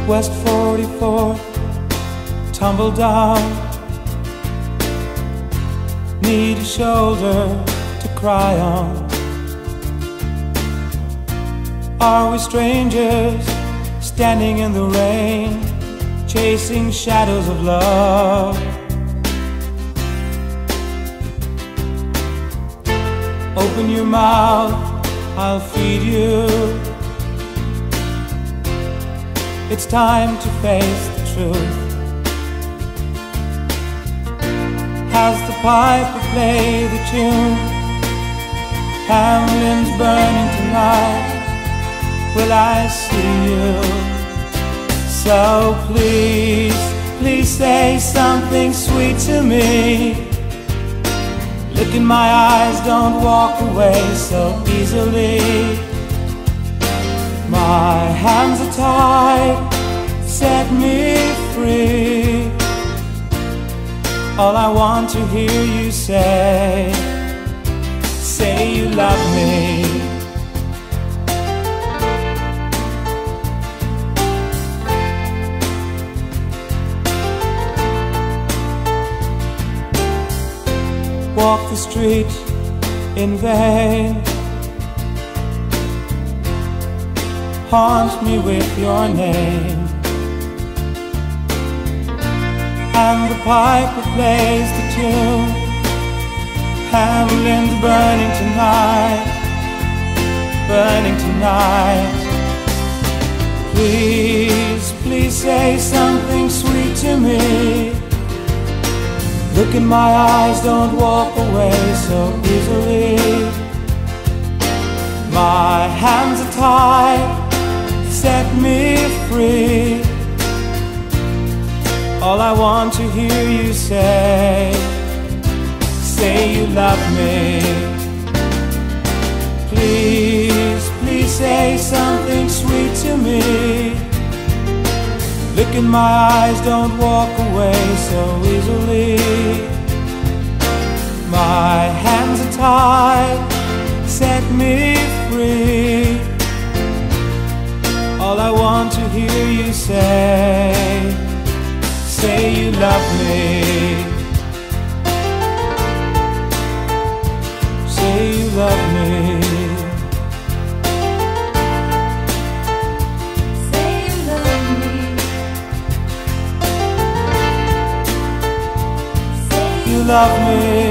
West 44th, tumble down. Need a shoulder to cry on. Are we strangers standing in the rain, chasing shadows of love? Open your mouth, I'll feed you. It's time to face the truth. Has the piper played the tune? Hamlin's burning tonight. Will I see you? So please, please say something sweet to me. Look in my eyes, don't walk away so easily. My hands are tied, set me free. All I want to hear you say you love me. Walk the street in vain, haunt me with your name, and the piper plays the tune. Hamlin's burning tonight, burning tonight. Please, please say something sweet to me. Look in my eyes, don't walk away so easily. My hands are tied, set me free. All I want to hear you say you love me. Please, please say something sweet to me. Look in my eyes, don't walk away so easily. My hands are tied, set me free. All I want to hear you say you love me. Say you love me. You love me.